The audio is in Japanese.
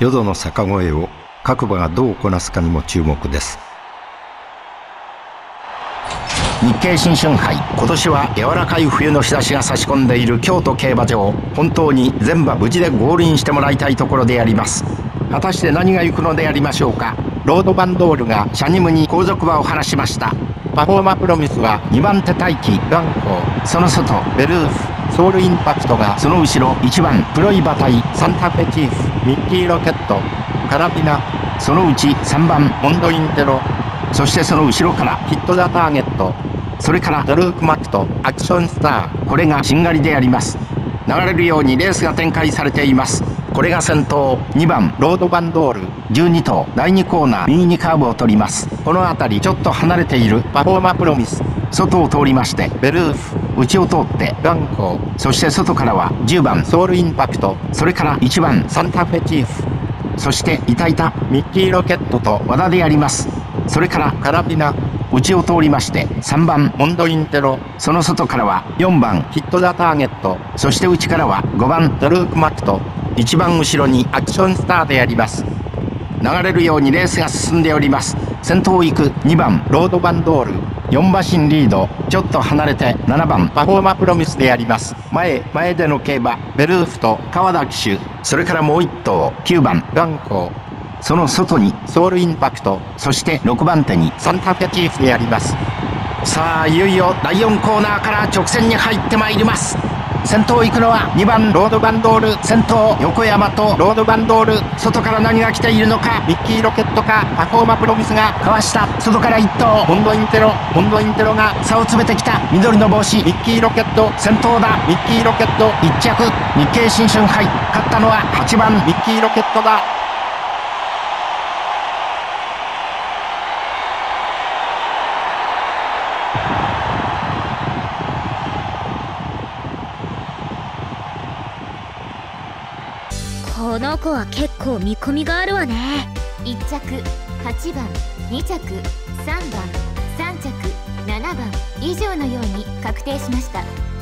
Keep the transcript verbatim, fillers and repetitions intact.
淀の坂越えを各馬がどうこなすかにも注目です。日経新春杯、今年は柔らかい冬の日差しが差し込んでいる京都競馬場、本当に全馬無事でゴールインしてもらいたいところであります。果たして何が行くのでありましょうか。ロードバンドールがシャニムに後続馬を離しました。パフォーマプロミスはにばん手待機ガンコー、その外ベルーフ、ソウルインパクトがその後ろ、いちばんプロイバタイ、サンタフェチーフ、ミッキーロケット、カラビナ、そのうちさんばんモンドインテロ、そしてその後ろからヒット・ザ・ターゲット、それからドルーク・マクト、アクションスター、これがしんがりであります。流れるようにレースが展開されています。これが先頭、にばんロードバンドール、じゅうに頭だいにコーナー右にカーブを取ります。この辺りちょっと離れているパフォーマプロミス、外を通りましてベルーフ、内を通ってガンコー、そして外からはじゅうばんソウルインパクト、それからいちばんサンタフェチーフ、そしていたいたミッキーロケットと和田であります。それからカラビナ、内を通りましてさんばんモンドインテロ、その外からはよんばんヒット・ザ・ターゲット、そして内からはごばんドルーク・マクト、一番後ろにアクションスターであります。流れるようにレースが進んでおります。先頭を行くにばんロードバンドール、よん馬身リード、ちょっと離れてななばんパフォーマプロミスであります。前前での競馬ベルーフと川田騎手、それからもういっ頭きゅうばんガンコー、その外にソウルインパクト、そしてろくばん手にサンタフェチーフであります。さあいよいよだいよんコーナーから直線に入ってまいります。先頭行くのはにばんロードバンドール、先頭横山とロードバンドール、外から何が来ているのか、ミッキーロケットかパフォーマプロミスがかわした。外からいっ頭モンドインテロ、モンドインテロが差を詰めてきた。緑の帽子ミッキーロケット先頭だ。ミッキーロケットいっ着、日経新春杯勝ったのははちばんミッキーロケットだ。 この子は結構見込みがあるわね。 いっ着はちばん、に着さんばん、さん着ななばん以上のように確定しました。